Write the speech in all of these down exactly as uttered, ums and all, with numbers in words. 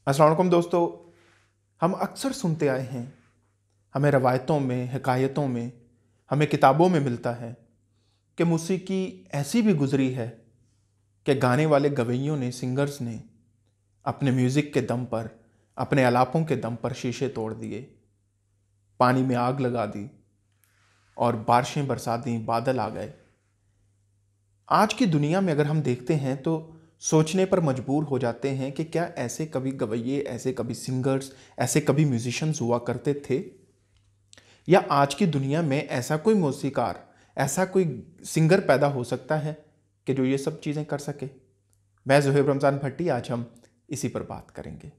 अस्सलाम वालेकुम दोस्तों, हम अक्सर सुनते आए हैं, हमें रवायतों में, हिकायतों में, हमें किताबों में मिलता है कि मौसीकी ऐसी भी गुजरी है कि गाने वाले गवैयों ने, सिंगर्स ने अपने म्यूज़िक के दम पर, अपने आलापों के दम पर शीशे तोड़ दिए, पानी में आग लगा दी और बारिशें बरसा दी, बादल आ गए। आज की दुनिया में अगर हम देखते हैं तो सोचने पर मजबूर हो जाते हैं कि क्या ऐसे कभी गवैये, ऐसे कभी सिंगर्स, ऐसे कभी म्यूजिशियंस हुआ करते थे, या आज की दुनिया में ऐसा कोई मौसीकार, ऐसा कोई सिंगर पैदा हो सकता है कि जो ये सब चीज़ें कर सके। मैं ज़ुहैब रमज़ान भट्टी, आज हम इसी पर बात करेंगे।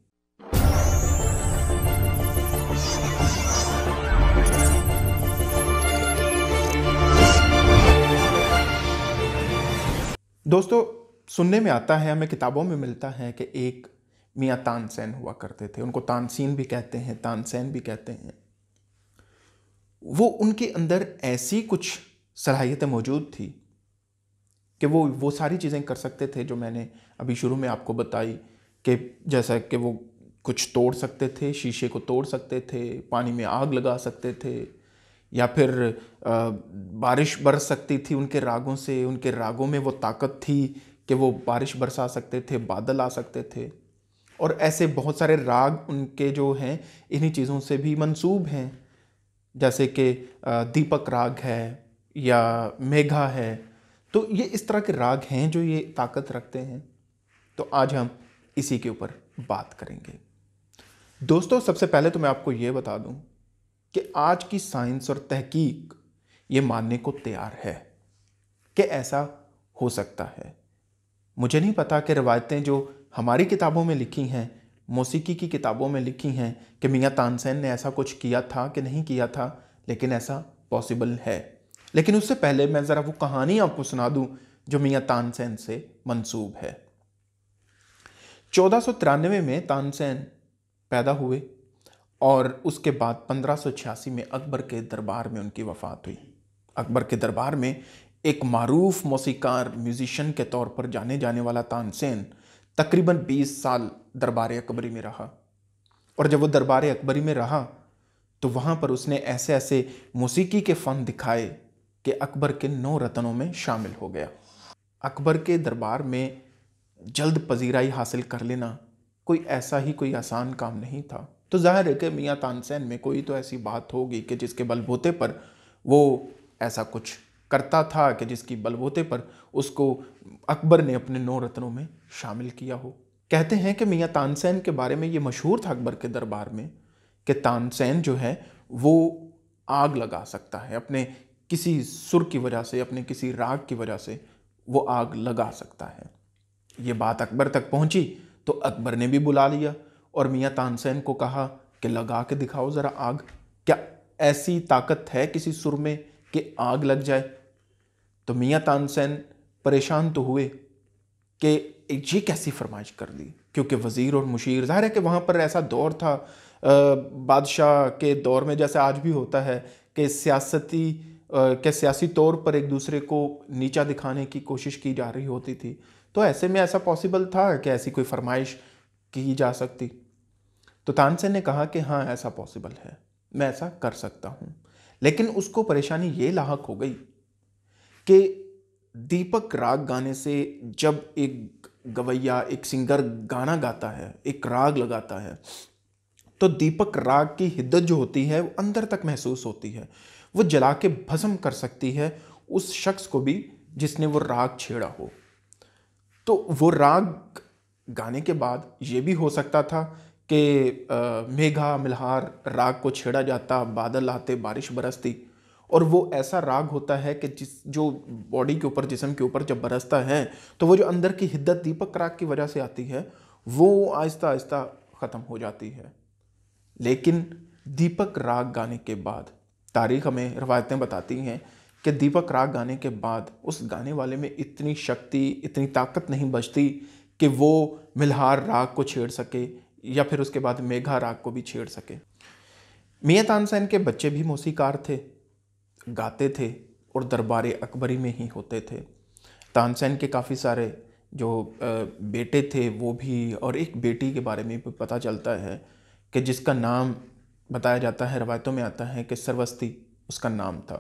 दोस्तों, सुनने में आता है, हमें किताबों में मिलता है कि एक मियाँ तानसेन हुआ करते थे। उनको तानसीन भी कहते हैं, तानसेन भी कहते हैं। वो उनके अंदर ऐसी कुछ सलाहियतें मौजूद थी कि वो वो सारी चीज़ें कर सकते थे जो मैंने अभी शुरू में आपको बताई, कि जैसा कि वो कुछ तोड़ सकते थे, शीशे को तोड़ सकते थे, पानी में आग लगा सकते थे, या फिर बारिश बरस सकती थी उनके रागों से। उनके रागों में वो ताकत थी कि वो बारिश बरसा सकते थे, बादल आ सकते थे। और ऐसे बहुत सारे राग उनके जो हैं इन्हीं चीज़ों से भी मंसूब हैं, जैसे कि दीपक राग है या मेघा है। तो ये इस तरह के राग हैं जो ये ताकत रखते हैं। तो आज हम इसी के ऊपर बात करेंगे। दोस्तों, सबसे पहले तो मैं आपको ये बता दूं कि आज की साइंस और तहकीक ये मानने को तैयार है कि ऐसा हो सकता है। मुझे नहीं पता कि रवायतें जो हमारी किताबों में लिखी हैं, मौसीकी की किताबों में लिखी हैं, कि मियाँ तानसेन ने ऐसा कुछ किया था कि नहीं किया था, लेकिन ऐसा पॉसिबल है। लेकिन उससे पहले मैं ज़रा वो कहानी आपको सुना दूं जो मियाँ तानसेन से मंसूब है। चौदह सौ तिरानवे में तानसेन पैदा हुए और उसके बाद पंद्रह सौ छियासी में अकबर के दरबार में उनकी वफ़ात हुई। अकबर के दरबार में एक मारूफ मौसीकार, म्यूजिशियन के तौर पर जाने जाने वाला तानसेन तकरीबन बीस साल दरबार अकबरी में रहा। और जब वो दरबार अकबरी में रहा तो वहाँ पर उसने ऐसे ऐसे मौसीकी के फ़न दिखाए कि अकबर के नौ रत्नों में शामिल हो गया। अकबर के दरबार में जल्द पजीराई हासिल कर लेना कोई ऐसा ही कोई आसान काम नहीं था। तो जाहिर है कि मियाँ तानसेन में कोई तो ऐसी बात होगी कि जिसके बलबूते पर वो ऐसा कुछ करता था, कि जिसकी बलबूते पर उसको अकबर ने अपने नौ रत्नों में शामिल किया हो। कहते हैं कि मियाँ तानसेन के बारे में ये मशहूर था अकबर के दरबार में कि तानसेन जो है वो आग लगा सकता है, अपने किसी सुर की वजह से, अपने किसी राग की वजह से वो आग लगा सकता है। ये बात अकबर तक पहुंची तो अकबर ने भी बुला लिया और मियाँ तानसेन को कहा कि लगा के दिखाओ ज़रा आग। क्या ऐसी ताकत है किसी सुर में कि आग लग जाए? तो मियाँ तानसेन परेशान तो हुए कि ये कैसी फरमाइश कर दी, क्योंकि वज़ीर और मुशीर, ज़ाहिर है कि वहाँ पर ऐसा दौर था, बादशाह के दौर में जैसे आज भी होता है कि सियासती के सियासी तौर पर एक दूसरे को नीचा दिखाने की कोशिश की जा रही होती थी। तो ऐसे में ऐसा पॉसिबल था कि ऐसी कोई फरमाइश की जा सकती। तो तानसेन ने कहा कि हाँ, ऐसा पॉसिबल है, मैं ऐसा कर सकता हूँ। लेकिन उसको परेशानी ये लाहक हो गई कि दीपक राग गाने से जब एक गवैया, एक सिंगर गाना गाता है, एक राग लगाता है, तो दीपक राग की हिद्दत जो होती है वो अंदर तक महसूस होती है। वो जला के भस्म कर सकती है उस शख्स को भी जिसने वो राग छेड़ा हो। तो वो राग गाने के बाद ये भी हो सकता था कि मेघा मिल्हार राग को छेड़ा जाता, बादल आते, बारिश बरसती। और वो ऐसा राग होता है कि जिस जो बॉडी के ऊपर, जिस्म के ऊपर जब बरसता है तो वो जो अंदर की हिद्दत दीपक राग की वजह से आती है वो आहिस्ता आहिस्ता ख़त्म हो जाती है। लेकिन दीपक राग गाने के बाद, तारीख़ हमें रवायतें बताती हैं कि दीपक राग गाने के बाद उस गाने वाले में इतनी शक्ति, इतनी ताकत नहीं बचती कि वो मिल्हार राग को छेड़ सके या फिर उसके बाद मेघा राग को भी छेड़ सके। मियाँ तानसेन के बच्चे भी मौसीकार थे, गाते थे और दरबार अकबरी में ही होते थे। तानसेन के काफ़ी सारे जो बेटे थे वो भी, और एक बेटी के बारे में भी पता चलता है कि जिसका नाम बताया जाता है, रवायतों में आता है कि सरवस्ती उसका नाम था।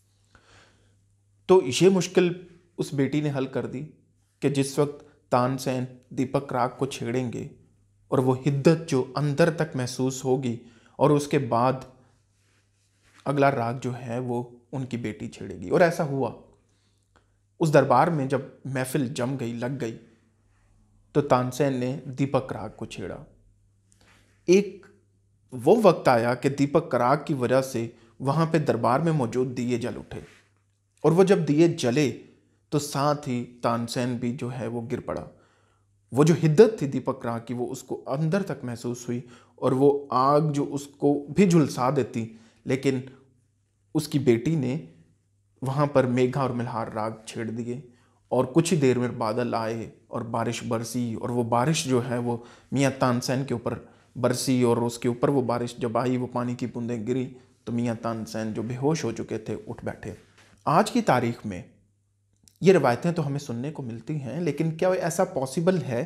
तो ये मुश्किल उस बेटी ने हल कर दी कि जिस वक्त तानसेन दीपक राग को छेड़ेंगे और वो हिद्दत जो अंदर तक महसूस होगी, और उसके बाद अगला राग जो है वो उनकी बेटी छेड़ेगी। और ऐसा हुआ। उस दरबार में जब महफिल जम गई, लग गई, तो तानसेन ने दीपक राग को छेड़ा। एक वो वक्त आया कि दीपक राग की वजह से वहां पे दरबार में मौजूद दिए जल उठे, और वो जब दिए जले तो साथ ही तानसेन भी जो है वो गिर पड़ा। वो जो हिद्दत थी दीपक राग की वो उसको अंदर तक महसूस हुई, और वो आग जो उसको भी झुलसा देती, लेकिन उसकी बेटी ने वहाँ पर मेघा और मिल्हार राग छेड़ दिए, और कुछ ही देर में बादल आए और बारिश बरसी, और वो बारिश जो है वो मियाँ तानसेन के ऊपर बरसी, और उसके ऊपर वो बारिश जब आई, वो पानी की बूंदें गिरी, तो मियाँ तानसेन जो बेहोश हो चुके थे उठ बैठे। आज की तारीख में ये रवायतें तो हमें सुनने को मिलती हैं, लेकिन क्या ऐसा पॉसिबल है?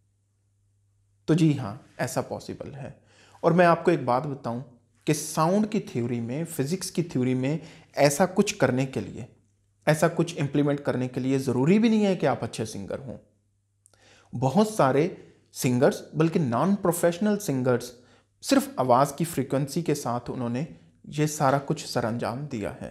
तो जी हाँ, ऐसा पॉसिबल है। और मैं आपको एक बात बताऊं कि साउंड की थ्योरी में, फिजिक्स की थ्योरी में ऐसा कुछ करने के लिए, ऐसा कुछ इंप्लीमेंट करने के लिए ज़रूरी भी नहीं है कि आप अच्छे सिंगर हों। बहुत सारे सिंगर्स, बल्कि नॉन प्रोफेशनल सिंगर्स, सिर्फ आवाज़ की फ्रीक्वेंसी के साथ उन्होंने ये सारा कुछ सरअंजाम दिया है।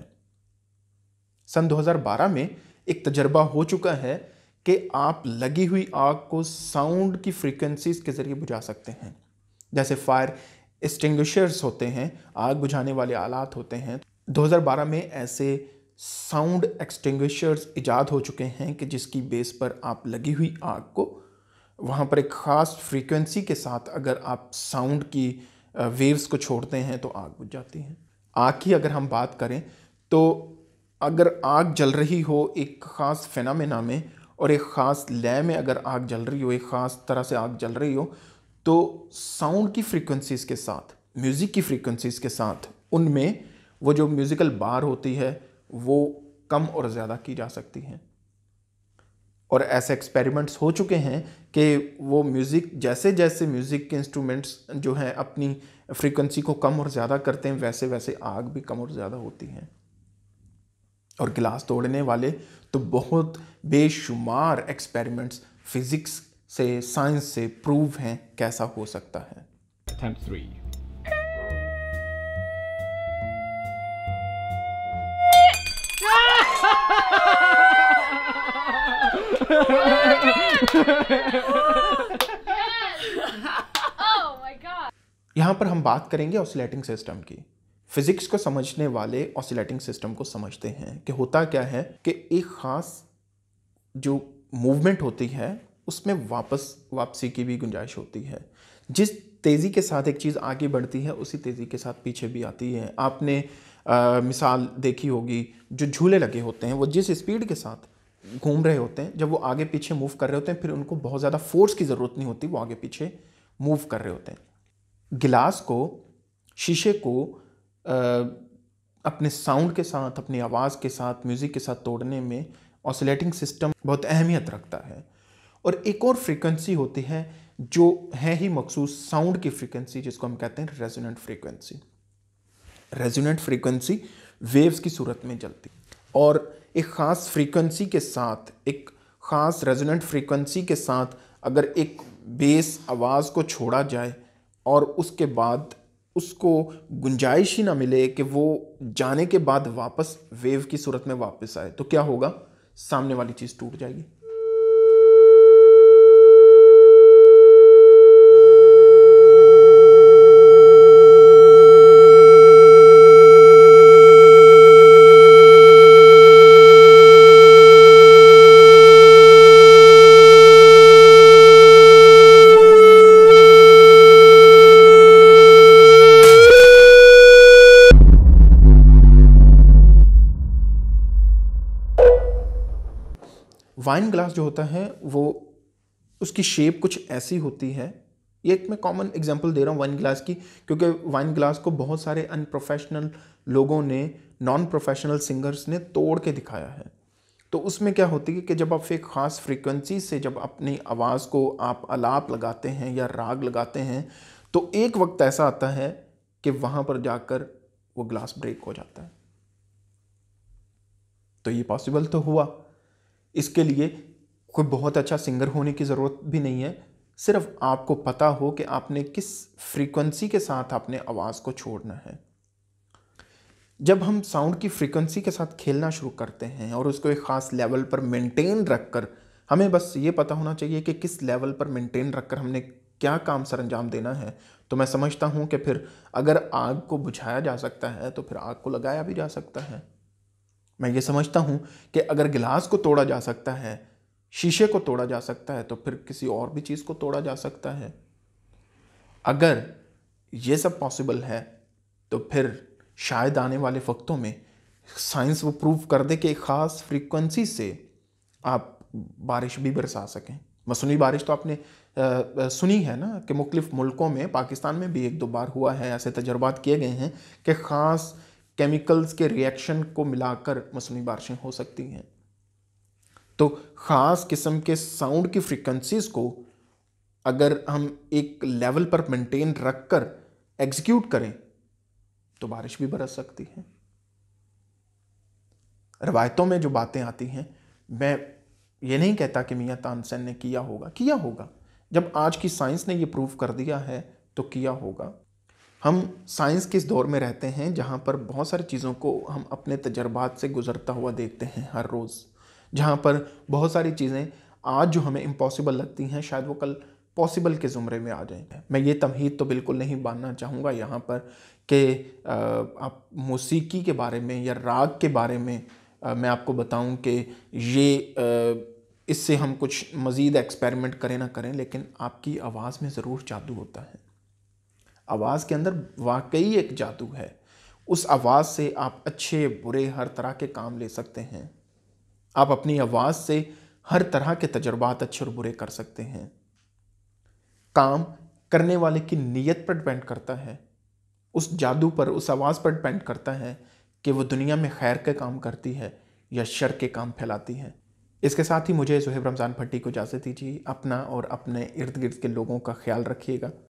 सन दो हज़ार बारह में एक तजर्बा हो चुका है कि आप लगी हुई आग को साउंड की फ्रीक्वेंसीज के ज़रिए बुझा सकते हैं। जैसे फायर एक्सटिंग्विशर्स होते हैं, आग बुझाने वाले आलात होते हैं। दो हज़ार बारह में ऐसे साउंड एक्सटिंग्विशर्स इजाद हो चुके हैं कि जिसकी बेस पर आप लगी हुई आग को वहाँ पर एक ख़ास फ्रीक्वेंसी के साथ अगर आप साउंड की वेव्स को छोड़ते हैं तो आग बुझ जाती है। आग की अगर हम बात करें तो अगर आग जल रही हो एक ख़ास फिनोमेना में, और एक ख़ास लय में अगर आग जल रही हो, एक ख़ास तरह से आग जल रही हो, तो साउंड की फ्रीक्वेंसीज के साथ, म्यूज़िक की फ्रीक्वेंसीज के साथ, उनमें वो जो म्यूज़िकल बार होती है वो कम और ज़्यादा की जा सकती हैं। और ऐसे एक्सपेरिमेंट्स हो चुके हैं कि वो म्यूज़िक, जैसे जैसे म्यूज़िक के इंस्ट्रूमेंट्स जो हैं अपनी फ्रीक्वेंसी को कम और ज़्यादा करते हैं, वैसे वैसे आग भी कम और ज़्यादा होती हैं। और गिलास तोड़ने वाले तो बहुत बेशुमार एक्सपेरिमेंट्स फिजिक्स से, साइंस से प्रूव हैं कैसा हो सकता है। Attempt three. Oh my God. यहाँ पर हम बात करेंगे ऑसिलेटिंग सिस्टम की। फिजिक्स को समझने वाले ऑसिलेटिंग सिस्टम को समझते हैं कि होता क्या है कि एक ख़ास जो मूवमेंट होती है उसमें वापस वापसी की भी गुंजाइश होती है। जिस तेज़ी के साथ एक चीज़ आगे बढ़ती है उसी तेज़ी के साथ पीछे भी आती है। आपने आ, मिसाल देखी होगी, जो झूले लगे होते हैं वो जिस स्पीड के साथ घूम रहे होते हैं, जब वो आगे पीछे मूव कर रहे होते हैं, फिर उनको बहुत ज़्यादा फोर्स की ज़रूरत नहीं होती, वो आगे पीछे मूव कर रहे होते हैं। गिलास को, शीशे को आ, अपने साउंड के साथ, अपनी आवाज़ के साथ, म्यूज़िक के साथ तोड़ने में ऑसिलेटिंग सिस्टम बहुत अहमियत रखता है। और एक और फ्रीक्वेंसी होती है जो है ही मखसूस साउंड की फ्रीक्वेंसी, जिसको हम कहते हैं resonant frequency. Resonant frequency waves की सूरत में चलती, और एक ख़ास फ्रीक्वेंसी के साथ, एक ख़ास रेजोनेंट फ्रीक्वेंसी के साथ अगर एक बेस आवाज़ को छोड़ा जाए और उसके बाद उसको गुंजाइश ही ना मिले कि वो जाने के बाद वापस वेव की सूरत में वापस आए, तो क्या होगा? सामने वाली चीज़ टूट जाएगी। वाइन ग्लास जो होता है वो, उसकी शेप कुछ ऐसी होती है। ये एक मैं कॉमन एग्जांपल दे रहा हूँ वाइन ग्लास की, क्योंकि वाइन ग्लास को बहुत सारे अनप्रोफेशनल लोगों ने, नॉन प्रोफेशनल सिंगर्स ने तोड़ के दिखाया है। तो उसमें क्या होती है कि जब आप एक ख़ास फ्रीक्वेंसी से जब अपनी आवाज़ को आप आलाप लगाते हैं या राग लगाते हैं, तो एक वक्त ऐसा आता है कि वहाँ पर जाकर वो ग्लास ब्रेक हो जाता है। तो ये पॉसिबल तो हुआ। इसके लिए कोई बहुत अच्छा सिंगर होने की ज़रूरत भी नहीं है, सिर्फ आपको पता हो कि आपने किस फ्रीक्वेंसी के साथ अपने आवाज़ को छोड़ना है। जब हम साउंड की फ्रीक्वेंसी के साथ खेलना शुरू करते हैं और उसको एक ख़ास लेवल पर मेंटेन रखकर, हमें बस ये पता होना चाहिए कि किस लेवल पर मेंटेन रखकर हमने क्या काम सर अंजाम देना है, तो मैं समझता हूँ कि फिर अगर आग को बुझाया जा सकता है तो फिर आग को लगाया भी जा सकता है। मैं ये समझता हूँ कि अगर गिलास को तोड़ा जा सकता है, शीशे को तोड़ा जा सकता है, तो फिर किसी और भी चीज़ को तोड़ा जा सकता है। अगर ये सब पॉसिबल है तो फिर शायद आने वाले वक्तों में साइंस वो प्रूव कर दे कि एक ख़ास फ्रीक्वेंसी से आप बारिश भी बरसा सकें। मौसमी बारिश तो आपने आ, आ, सुनी है ना कि मुख्तलिफ मुल्कों में, पाकिस्तान में भी एक दो बार हुआ है, ऐसे तजर्बात किए गए हैं कि ख़ास केमिकल्स के रिएक्शन को मिलाकर मौसमी बारिशें हो सकती हैं। तो ख़ास किस्म के साउंड की फ्रीक्वेंसीज़ को अगर हम एक लेवल पर मेंटेन रख कर एग्जीक्यूट करें तो बारिश भी बरस सकती है। रवायतों में जो बातें आती हैं, मैं ये नहीं कहता कि मियाँ तानसेन ने किया होगा, किया होगा। जब आज की साइंस ने ये प्रूव कर दिया है तो किया होगा। हम साइंस के इस दौर में रहते हैं जहाँ पर बहुत सारी चीज़ों को हम अपने तजर्बात से गुजरता हुआ देखते हैं हर रोज़, जहाँ पर बहुत सारी चीज़ें आज जो हमें इम्पॉसिबल लगती हैं शायद वो कल पॉसिबल के ज़ुमरे में आ जाएंगे। मैं ये तमहीद तो बिल्कुल नहीं बांधना चाहूँगा यहाँ पर कि आप मौसीकी के बारे में या राग के बारे में आ, मैं आपको बताऊँ कि ये आ, इससे हम कुछ मज़ीद एक्सपेरिमेंट करें ना करें, लेकिन आपकी आवाज़ में ज़रूर जादू होता है। आवाज़ के अंदर वाकई एक जादू है। उस आवाज़ से आप अच्छे बुरे हर तरह के काम ले सकते हैं। आप अपनी आवाज़ से हर तरह के तजर्बात अच्छे और बुरे कर सकते हैं। काम करने वाले की नीयत पर डिपेंड करता है, उस जादू पर, उस आवाज़ पर डिपेंड करता है कि वो दुनिया में खैर के काम करती है या शर के काम फैलाती है। इसके साथ ही मुझे ज़ुहैब रमज़ान भट्टी को इजाज़त दीजिए। अपना और अपने इर्द गिर्द के लोगों का ख्याल रखिएगा।